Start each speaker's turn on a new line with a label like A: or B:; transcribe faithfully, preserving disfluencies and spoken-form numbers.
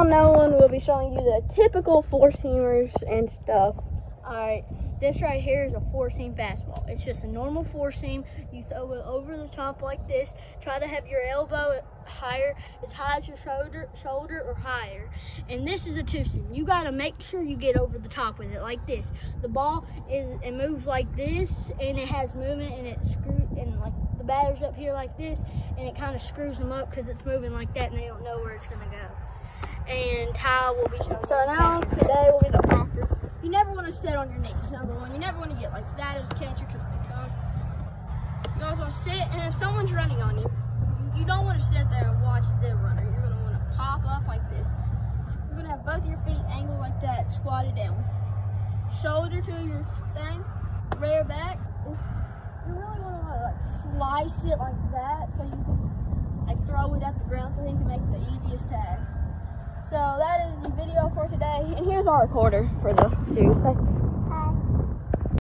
A: Now Nolan will be showing you the typical four-seamers and stuff.
B: Alright, this right here is a four-seam fastball. It's just a normal four-seam. You throw it over the top like this. Try to have your elbow higher, as high as your shoulder, shoulder or higher. And this is a two-seam. You got to make sure you get over the top with it like this. The ball is it moves like this, and it has movement, and it screws, and like the batter's up here like this, and it kind of screws them up because it's moving like that, and they don't know where it's going to go. And Ty will be showing
A: So
B: you
A: now
B: that.
A: today will be the proper.
B: You never want to sit on your knees, number one. You never want to get like that as a catcher because because you always want to sit, and if someone's running on you, you, you don't want to sit there and watch the runner. You're going to want to pop up like this. You're going to have both your feet angled like that, squatted down. Shoulder to your thing, rear back. You really want to like slice it like that so you can like throw it at the ground so he can make the easiest tag.
A: So that is the video for today, and here's our recorder for the series.